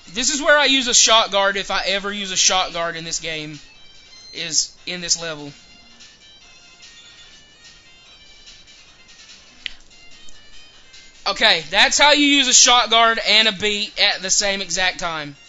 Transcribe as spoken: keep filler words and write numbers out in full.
This is where I use a shot guard, if I ever use a shot guard in this game, is in this level. Okay, that's how you use a shot guard and a beat at the same exact time.